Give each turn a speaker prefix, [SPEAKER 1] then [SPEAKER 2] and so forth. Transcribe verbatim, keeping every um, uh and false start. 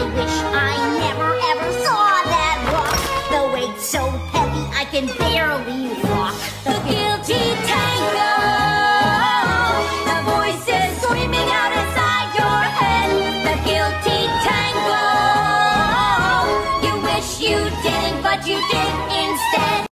[SPEAKER 1] I wish I never ever saw that rock. The weight's so heavy I can barely walk.